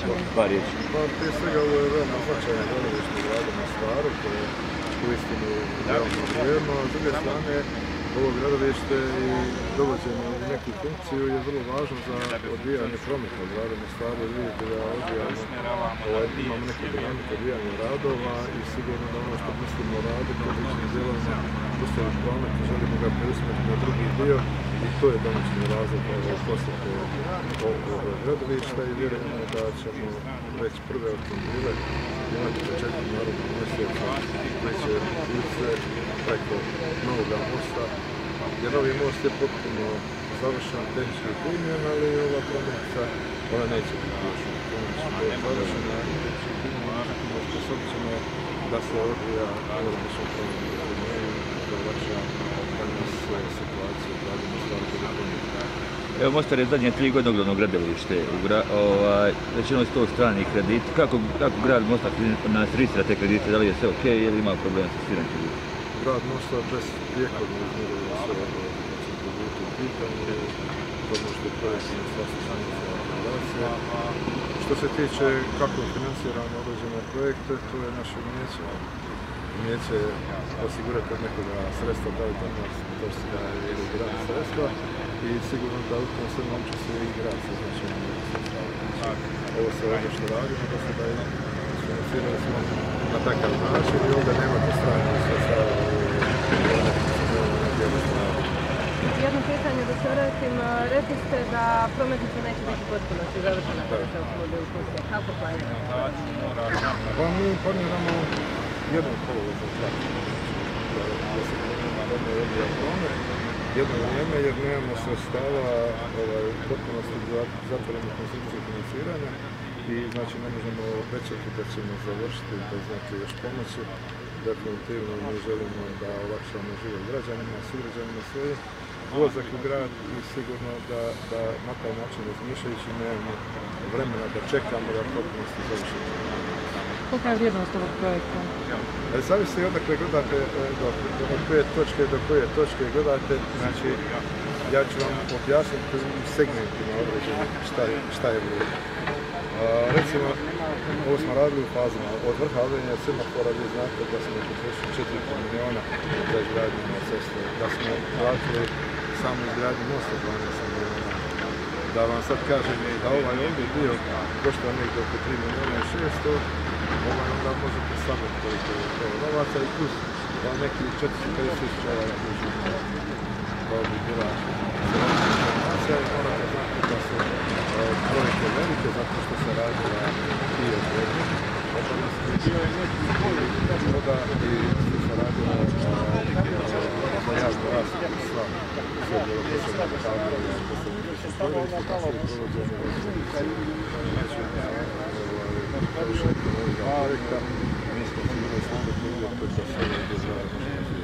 Par riječi. Pa prije svega ovo je veoma značajno gradilište u gradu Mostaru koje je uistinu veoma vrijedno. S druge strane, ovo gradilište i dovođenje u neku funkciju je vrlo važno za odvijanje prometa u gradu Mostaru. Vidite da imamo neku dinamiku odvijanja radova i sigurno da ono što mislimo raditi u određenim dijelovima ustavnog prometa želimo ga preusmjeriti na drugi dio i to je današnji razlog posjete ovog gradilišta i vjerujemo da ćemo već prve automobile imati početkom narednog mjeseca koji će ulice preko Novoga mosta, jer novi most je potpuno završen, tehnički primjen, ali ova prometnica ona neće biti još završena i tehnički primjen, osposobit ćemo da se odvija djelomično prometnica da olakša danas situaciju u gradu Mostaru kod prometa. Evo, Mostar je zadnje 3 godine ogromno gradilište, većinom su to strani krediti. Kako grad Mostar financira te kredite, da li je sve ok ili ima problem sa financiranjem kredita? Grad Mostar besprijekorno izmiruje sve kredite u pitanju, tomu što je projekt Ministarstva financija i fondacija. Što se tiče kako financiramo određene projekte, to je naše umijeće. Umijeće osigurati od nekoga sredstva, da li to se da ili grad sredstva i sigurno da u tom svemu učestvuje i grad sa značajnim sredstava. Ovo se ovdje što radimo, da se da je financirali smo na takav način i ovdje nemate stranih sredstava Jedno pitanje da se vratim, rekli ste da prometnica neće biti potpuno završena kada se bude u Kuske. Kako planiramo? Pa mi planiramo jedno kolovoza da se odvija promet, jedno vrijeme jer nemamo sredstava u potpunosti zatvorenu konstrukciju financiranja i znači ne možemo obećati da ćemo završiti bez neke još pomoći. Definitivno mi želimo da olakšamo život građanima, sugrađanima svojim, ulazak u grad i sigurno da na taj način razmišljajući nemamo vremena da čekamo da potpunosti završimo. Kolika je vrijednost ovog projekta? Zavisi odakle gledate, od koje točke do koje točke gledate, znači ja ću vam objasniti u segmentima određenih šta je vrijedno. Recimo, ovo smo radili u fazama od vrha određenja semafora, vi znate da smo potrošili 4,5 miliona za izgradnju ceste, da smo platili samo izgradnju mosta 12 miliona. Da vam sad kažem da ovaj ovdje dio košta negdje oko 3 miliona i 600, onda možete sabrati koliko je to novaca i plus neki 450.000 eura koji to bi bila informacija i morate znati da su projekte velike zato što se radila i odvodnje, voda i što se radila za javnu raspravu sva bilo posebno kabela, posebno infrastrukture, isto tako i provođenje projekta. Mi smo sigurno služili uvijek koji će se